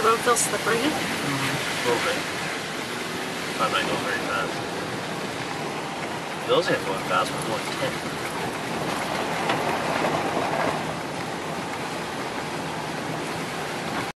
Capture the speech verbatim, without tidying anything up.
the road feels slippery. Mm-hmm. A little bit. I'm not going very fast. It feels like I'm going fast, but I'm going ten.